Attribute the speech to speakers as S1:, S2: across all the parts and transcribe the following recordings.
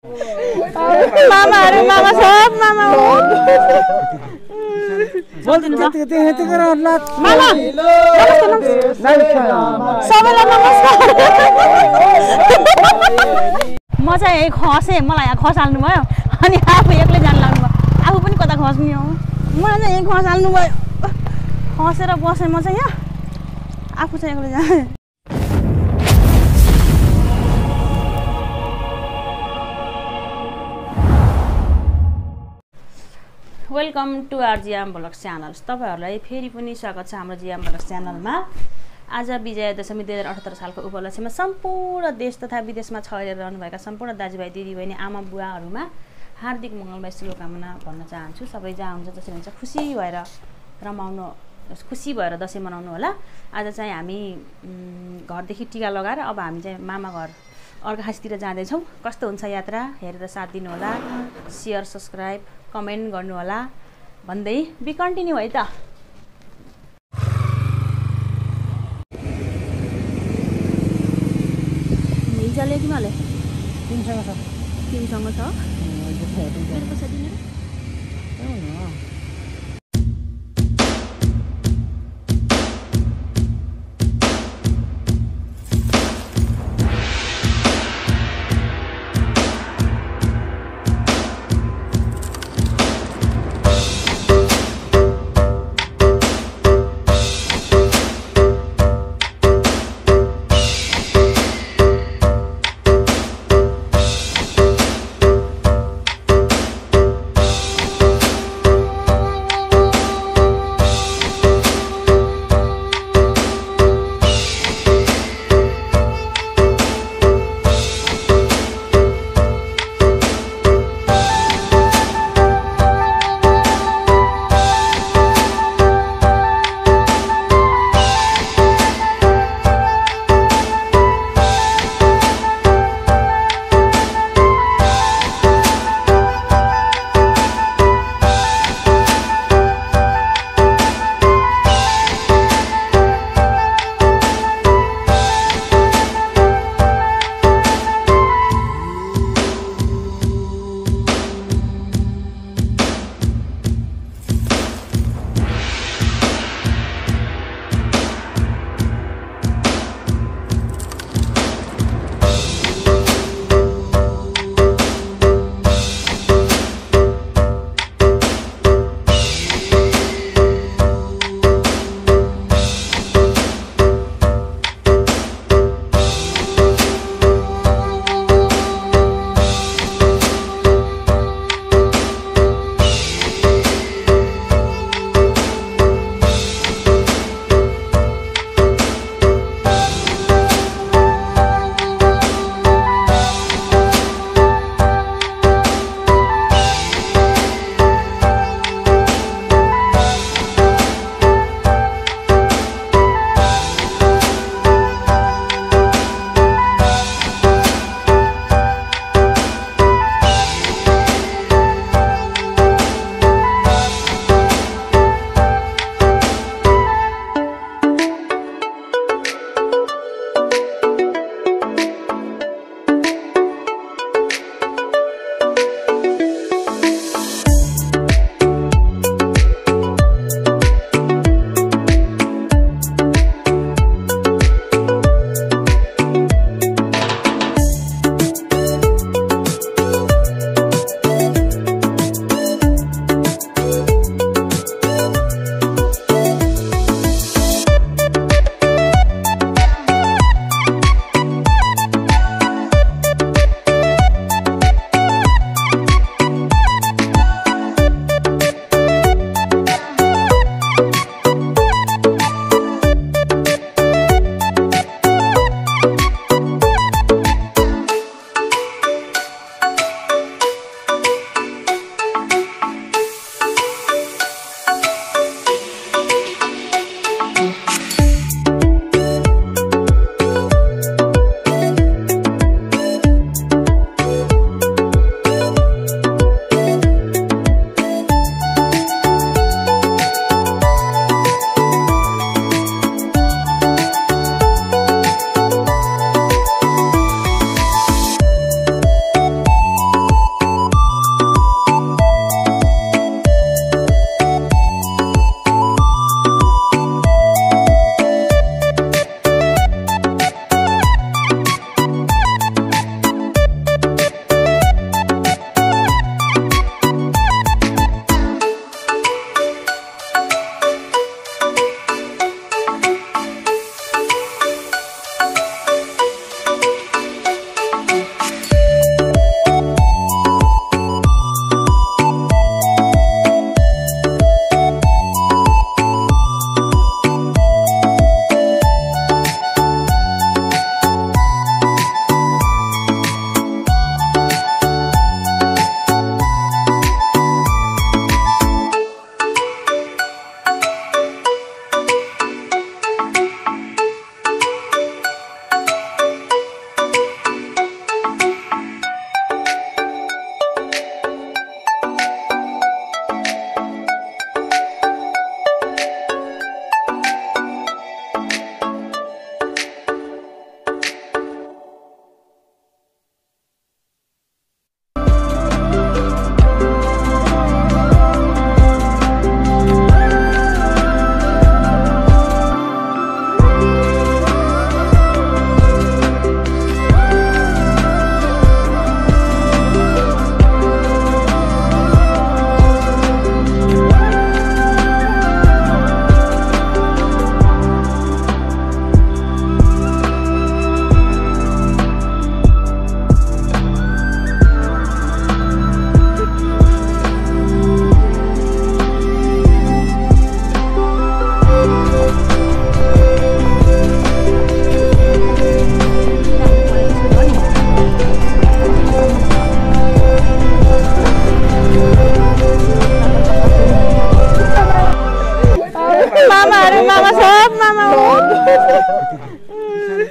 S1: मामाहरु मामा सब मामा हो बोल्दिनु त
S2: त्यति गरेर
S1: मामा सबैलाई नमस्कार म चाहिँ यही खसे मलाई यहाँ खसाल्नु भयो अनि आफू एक्लै जान लाग्नु भयो आफू पनि कता खस्ने हो मलाई चाहिँ यही खसाल्नु भयो खसेर बसेँ म चाहिँ यहाँ आफू चाहिँ एक्लै जाने welcome to our GM blogs channels तपाईहरुलाई फेरि पनि स्वागत छ हाम्रो जिएम ब्लग्स च्यानलमा आज विजया दशमी 2078 सालको उपलक्ष्यमा सम्पूर्ण देश तथा विदेशमा छरेर रहनुभएका सम्पूर्ण दाजुभाइ दिदीबहिनी आमा बुवाहरुमा हार्दिक मंगलमय शुभकामना भन्न चाहन्छु सबै जहाँ हुन्छ जसरी हुन्छ खुसी भएर रमाउनु खुसी भएर दशैं मनाउनु होला आज चाहिँ हामी घरदेखि टिका लगाएर अब हामी चाहिँ मामा घर अर्घाखाँचीतिर जाँदै छौं कस्तो हुन्छ यात्रा हेरेर साथ दिनु होला शेयर सब्स्क्राइब कमेन्ट गर्नु होला भन्दै बी कन्टिन्यू है त हिजोले किनले तिमीसँग छ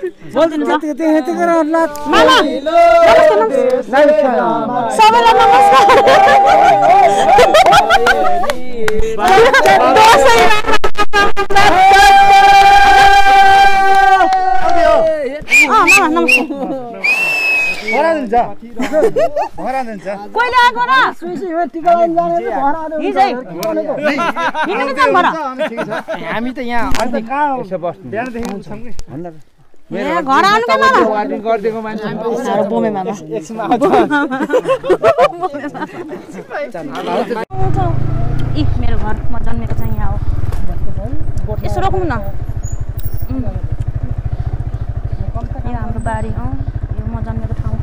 S1: बोल्दिनु
S2: त्यति त्यति गरेर
S1: मामा सबैलाई नमस्कार कहिले आएको र
S2: हामी त यहाँ
S1: घर आउनु के मामा
S2: गरिदिएको मान्छे
S1: बोमे मामा इ मेरो घर म जन्मेको चाहिँ यहाँ हो यसो रोक्नु न यो हाम्रो बारी हो यो म जन्मेको ठाउँ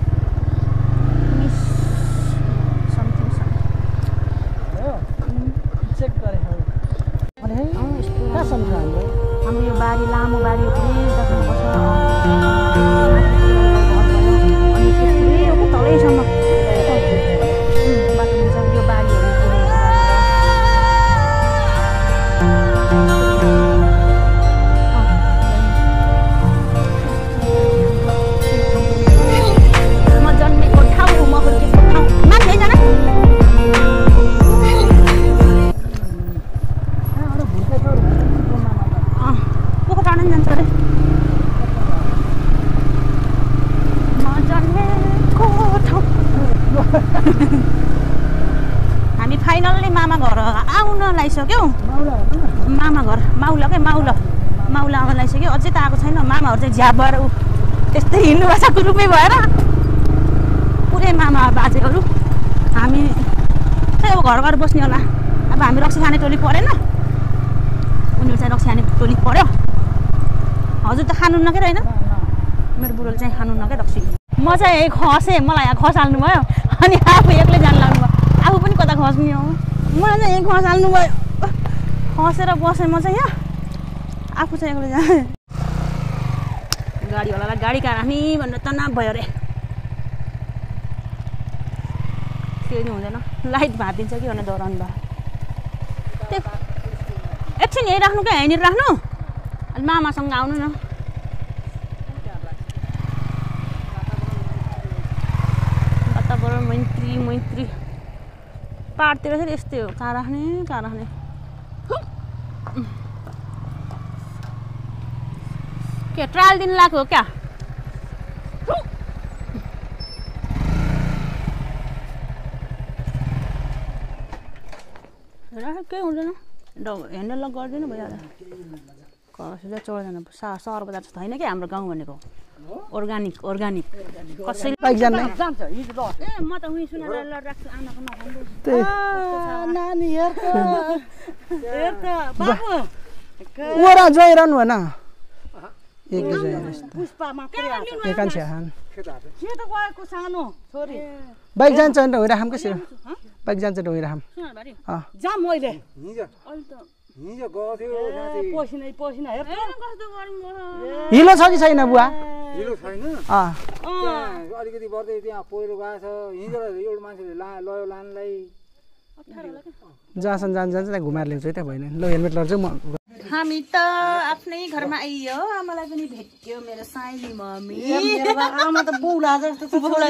S1: हाम्रो यो बारी लामो बारी हो तलैसम्म बाटो हुन्छ यो बारीहरू म जन्मेको ठाउँ म हुर्केको ठाउँ माथि हैजान पोखर टाढा जान्छ अरे हामी फाइनल्ली मामा घर आउन लागिसक्यौँ मामा घर माउला आउन लागिसक्यो अझै त आएको छैन मामाहरू चाहिँ झ्याप भएर ऊ त्यस्तै हिँड्नु भएको छ ग्रुपै भएर पुरै मामा बाजेहरू हामी चाहिँ अब घर बस्ने होला अब हामी रक्सी खाने टोली परेन उनीहरू चाहिँ रक्सी खाने टोली पर्यो हजुर त खानुहुन्न के होइन मेरो बुढोले चाहिँ खानुहुन्न क्या रक्सी म चाहिँ यही खसेँ मलाई यहाँ खसाल्नु भयो अनि आफू एक्लै जानु लाग्नु भयो आफू पनि कता खस्ने हो मलाई चाहिँ यहीँ खसाल्नु भयो खसेर बसेँ म चाहिँ यहाँ आफू चाहिँ एक्लै जाने गाडीवालालाई गाडी कहाँ राख्ने भनेर तनाव भयो अरे फेरि हुँदैन लाइट भाँदिन्छ कि भनेर डराउनु भयो एकछिन यहीँ राख्नु क्या यहीँनिर राख्नु अनि मामासँग आउनु न वातावरण मैत्री पाहाडतिर चाहिँ यस्तै हो कहाँ राख्ने के ट्रायल दिन लाग्यो हो क्या केही हुँदैन ह्यान्डल लक गरिदिनु भइहाल्यो कसैले चौधजना सहर बजार जस्तो होइन कि हाम्रो गाउँ भनेको अर्ग्यानिक कसैले ए म त उही सुनेर राख्छु आमाको
S2: नानी ओरा जोइरहनु भएन बाइक जान्छ भने ढोइराखौँ के सिर बाइक जान्छ ढोइराखौँ हिलो छ कि छैन बुवा
S3: हिलो छैन अलिकति बढ्दै त्यहाँ पहिरो गएको छ हिँडेर एउटा मान्छेले लयो लानलाई
S2: जहाँसम्म जान्छ त्यहाँ घुमाएर ल्याउँछु है त्यहाँ भएन ल हेलमेट लगाउँछु म
S1: हामी त आफ्नै घरमा आइयो आमालाई पनि भेट्यो मेरो साइली मम्मी
S4: आमा त बौला जस्तो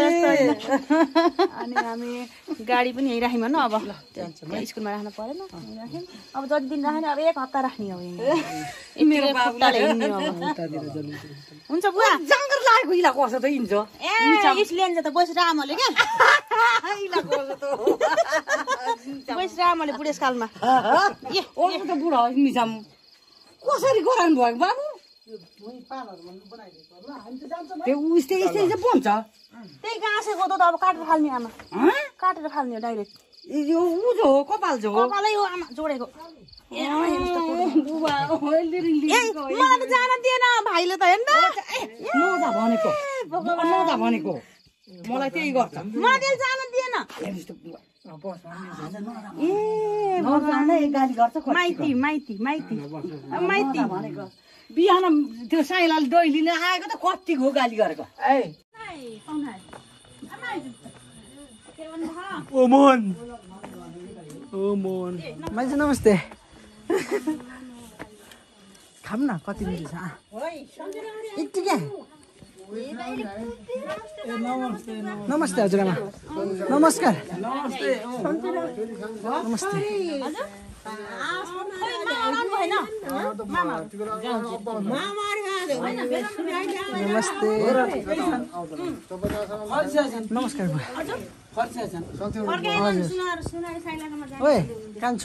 S1: अनि हामी गाडी पनि यहीँ राख्यौँ न अब स्कुलमा राख्नु परेन अब जति दिन राख्ने अब 1 हप्ता राख्ने हो मेरो बाबुले हुन्छ बुवा
S4: जङ्गर लागेको इला कसो त हिँड्छ
S1: ए इसलेन्ज त बसेर आमाले क्या
S4: इला कसो त
S1: बसेर आमाले बुढेसकालमा
S4: ए ओको त बुढा मिसाम कसरी गराउनु भएको बाबु त्यो उस्तै चाहिँ बन्छ
S1: त्यही गाँसेको त अब काटेर फाल्ने आमा काटेर फाल्ने डाइरेक्ट
S4: यो उजो हो कपाल जो
S1: कपालै हो आमा जोडेको मलाई त जान दिएन भाइले त हेर्न
S4: नजा भनेको मलाई त्यही गर्छ
S1: मलाई त्यही जान दिएन
S4: गाली गर्छ
S1: माइती
S4: भनेको बिहान त्यो साइलाले डैलीले आएको त कति हो गाली गरेको
S2: मान्छे नमस्ते खाऊँ न कति मिठो छ यति क्या नमस्ते हजुरआमा नमस्कार नमस्ते नमस्ते नमस्कार ओए कान्छो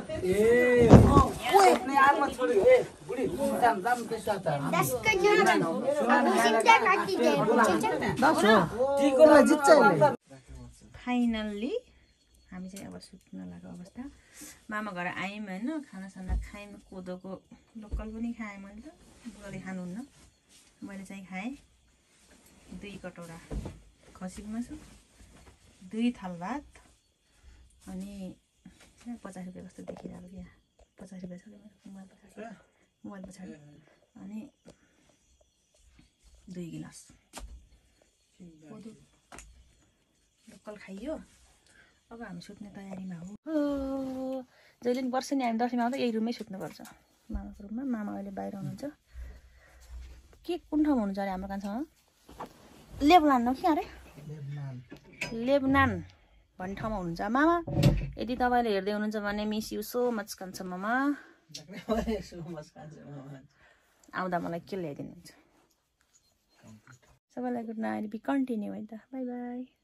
S1: फाइनल्ली हामी चाहिँ अब सुत्न लागेको अवस्था मामा घर आयौँ होइन खानासाना खायौँ कोदोको लोकल पनि खाएँ मैले त बुढाले खानुहुन्न मैले चाहिँ खाएँ 2 कटौरा खसीको मासु 2 थाल भात अनि 50 रुपियाँ जस्तो देखिरहेको क्या 50 रुपियाँ छ मोबाइल पछाडि अनि 2 गिलास कोदो लोकल खाइयो अब हामी सुत्ने तयारीमा हो जहिले पनि वर्ष नि हामी दसैँमा आउँदा यही रुममै सुत्नुपर्छ मामाको रुममा मामा अहिले बाहिर हुनुहुन्छ के कुन ठाउँमा हुनुहुन्छ अरे हाम्रो कान्छामा लेबनान हो कि अरे लेबनान भन्ने ठाउँमा हुनुहुन्छ मामा यदि तपाईँले हेर्दै हुनुहुन्छ भने मिस यु सो मच कान्छा मामा आउँदा मलाई के ल्याइदिनुहुन्छ सबैलाई गुड नाइट बी कन्टिन्यू है त बाई बाई